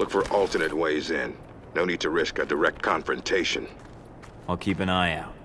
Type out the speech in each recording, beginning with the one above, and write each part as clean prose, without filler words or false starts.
Look for alternate ways in. No need to risk a direct confrontation. I'll keep an eye out.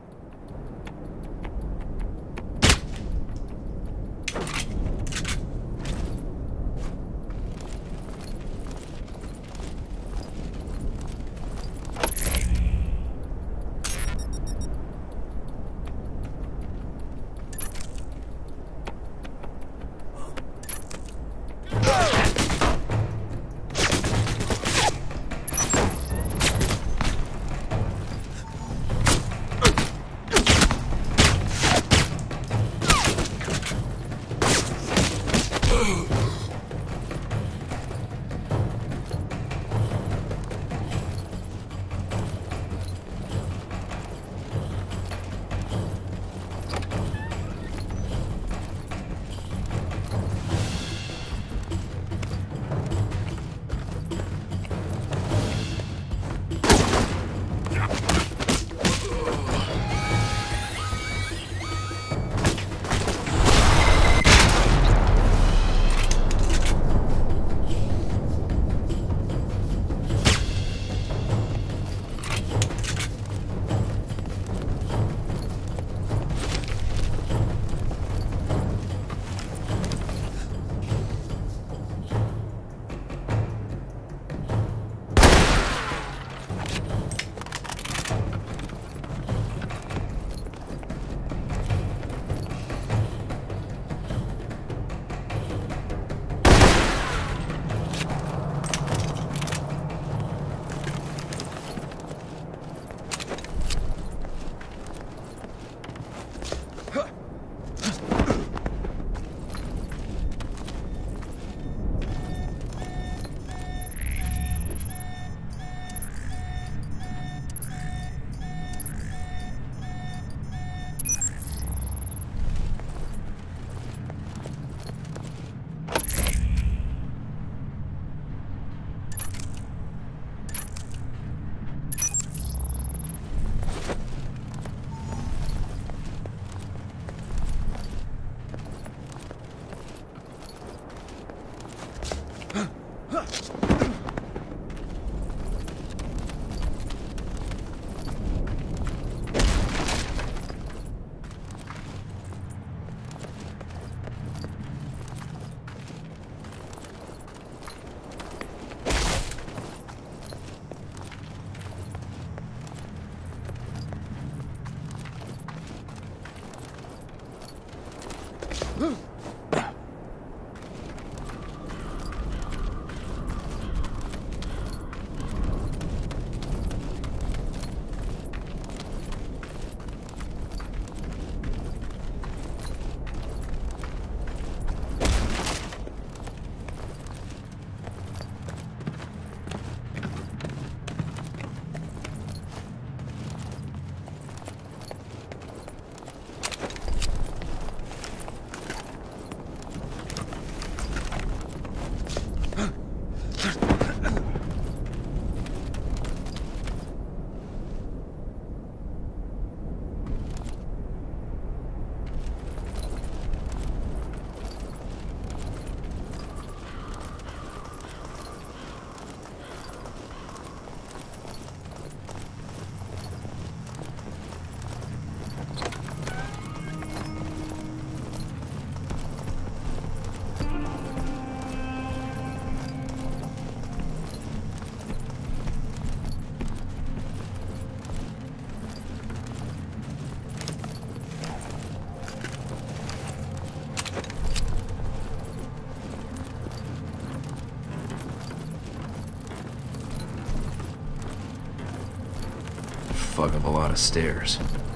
Fuck up a lot of stairs.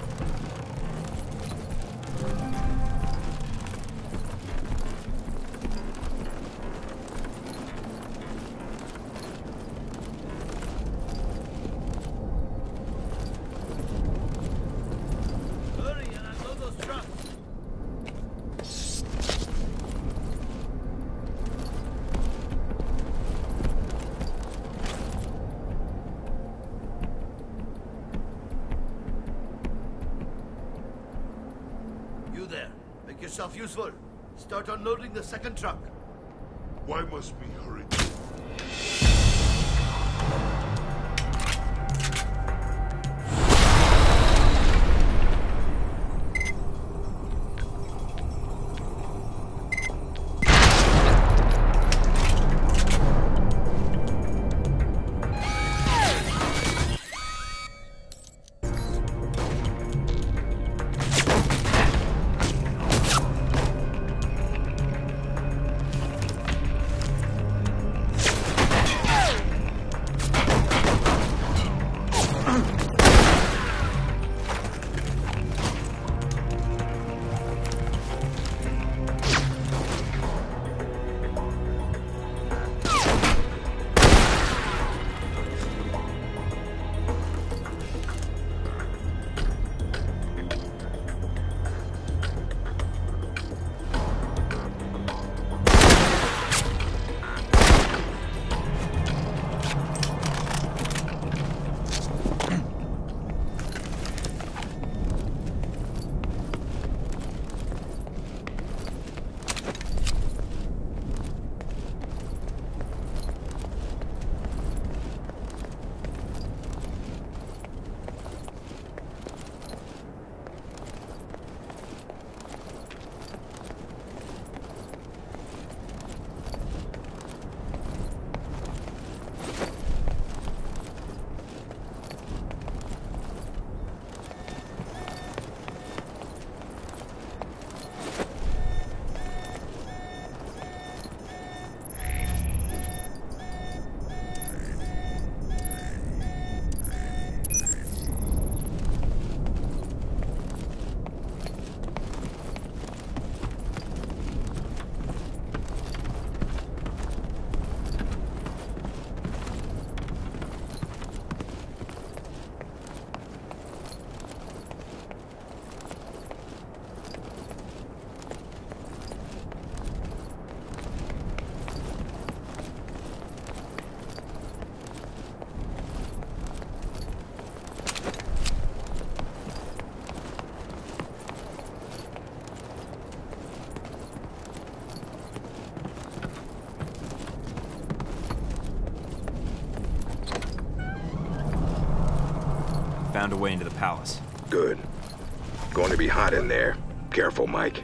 Yourself useful. Start unloading the second truck. Why must we hurry? found a way into the palace. Good. Going to be hot in there. Careful, Mike.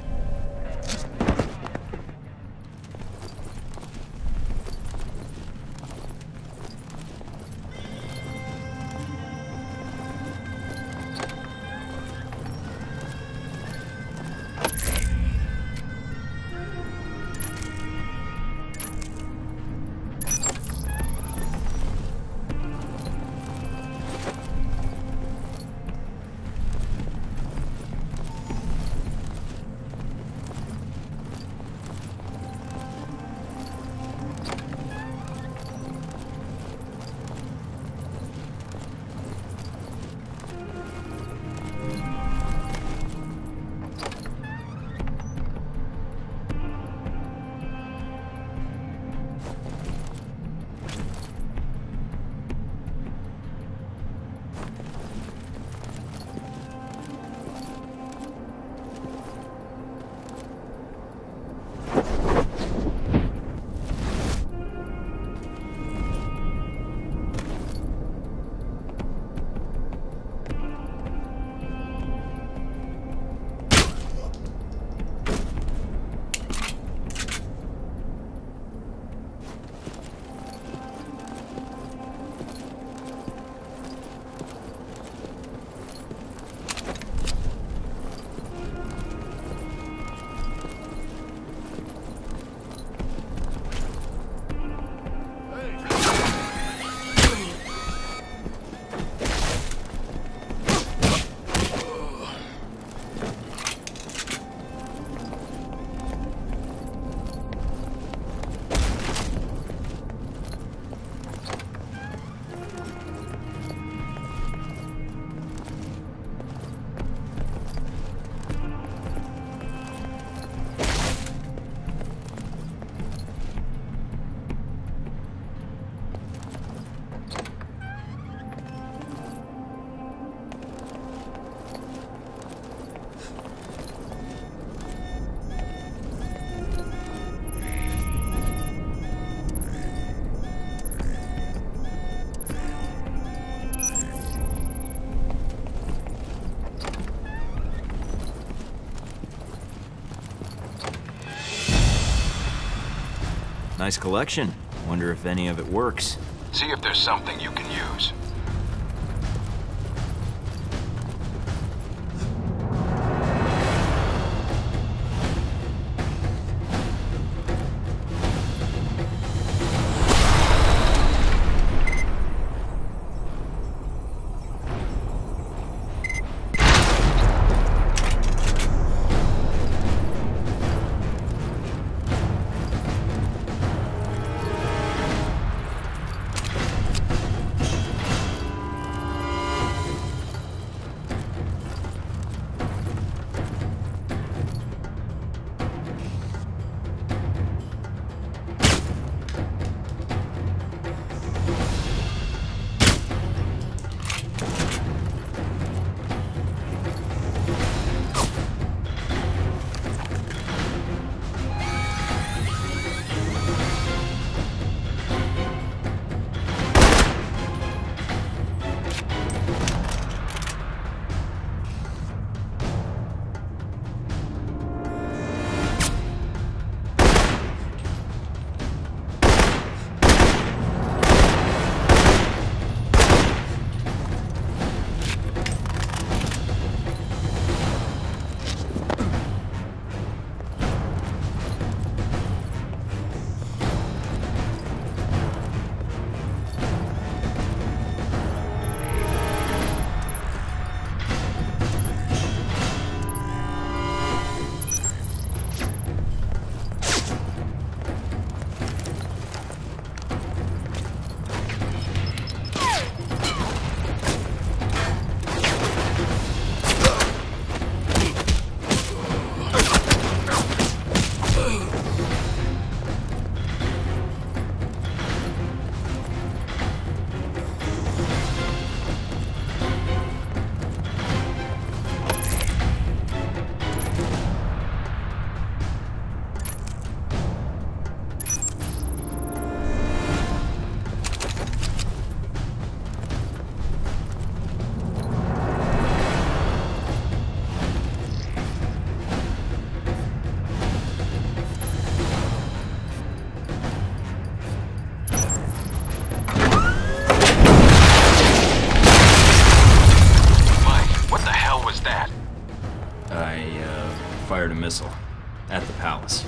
Nice collection. Wonder if any of it works. See if there's something you can use. I fired a missile at the palace.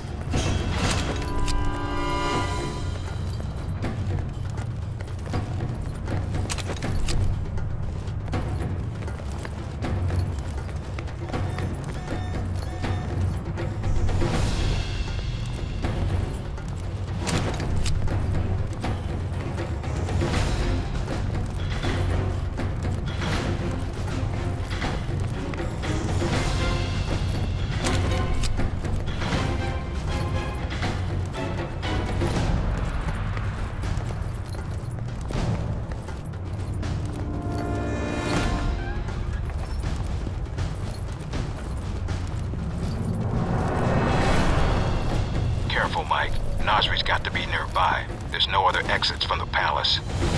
Careful, Mike. Nasri's got to be nearby. There's no other exits from the palace.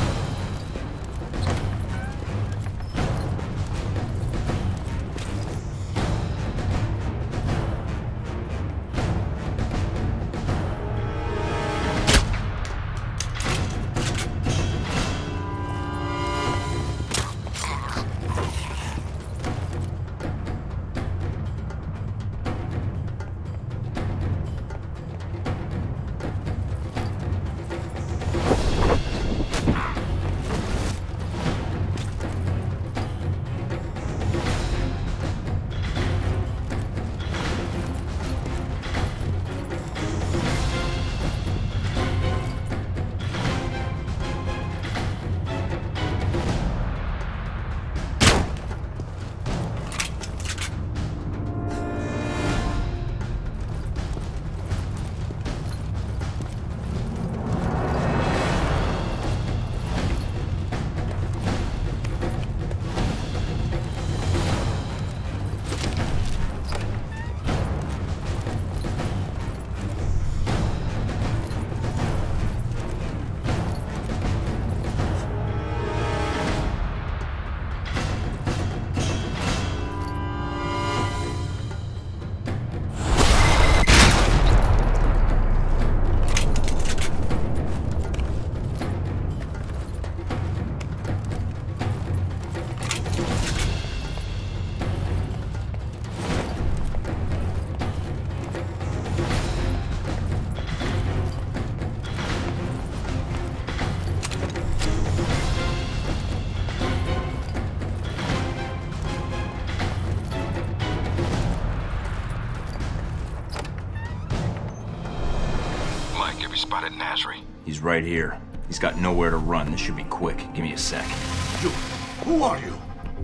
Spotted Nasri. He's right here. He's got nowhere to run. This should be quick. Give me a sec. You, who are you?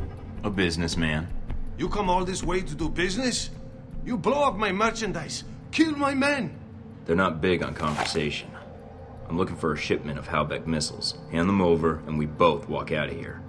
A businessman. You come all this way to do business? You blow up my merchandise, kill my men. They're not big on conversation. I'm looking for a shipment of Halbech missiles. Hand them over, and we both walk out of here.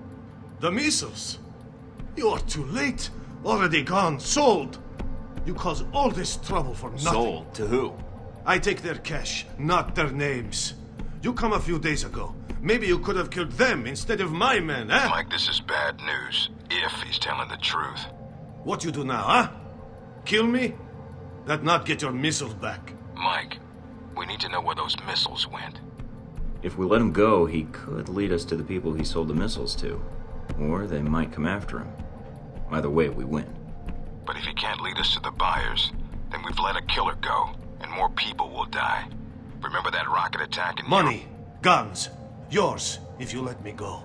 The missiles? You're too late. Already gone, sold. You cause all this trouble for nothing. Sold? To who? I take their cash, not their names. You come a few days ago. Maybe you could have killed them instead of my men, eh? Mike, this is bad news. If he's telling the truth. What you do now, huh? Kill me? That not get your missiles back. Mike, we need to know where those missiles went. If we let him go, he could lead us to the people he sold the missiles to. Or they might come after him. Either way, we win. But if he can't lead us to the buyers, then we've let a killer go. And more people will die. Remember that rocket attack in Money, guns, yours, if you let me go.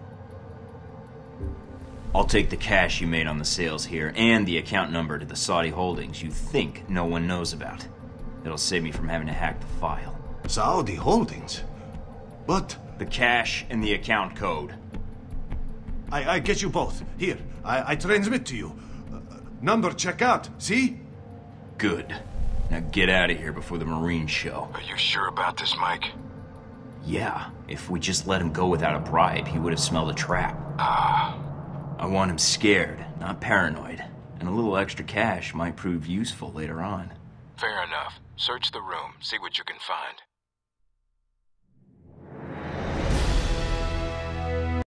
I'll take the cash you made on the sales here, and the account number to the Saudi holdings you think no one knows about. It'll save me from having to hack the file. Saudi holdings? But... The cash and the account code. I get you both. Here, I transmit to you. Number check out, see? Good. Now get out of here before the Marines show. Are you sure about this, Mike? Yeah, if we just let him go without a bribe, he would have smelled a trap. I want him scared, not paranoid. And a little extra cash might prove useful later on. Fair enough. Search the room, see what you can find.